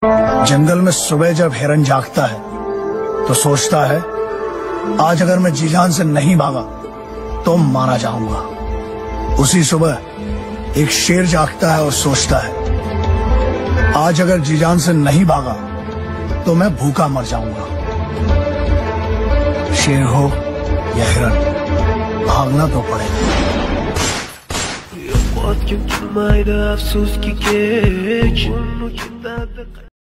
जंगल में सुबह जब हिरन जागता है तो सोचता है आज अगर मैं जी जान से नहीं भागा तो मारा जाऊंगा। उसी सुबह एक शेर जागता है और सोचता है आज अगर जी जान से नहीं भागा तो मैं भूखा मर जाऊंगा। शेर हो या हिरन, भागना तो पड़ेगा। मौत क्यों मायदा अफसोस की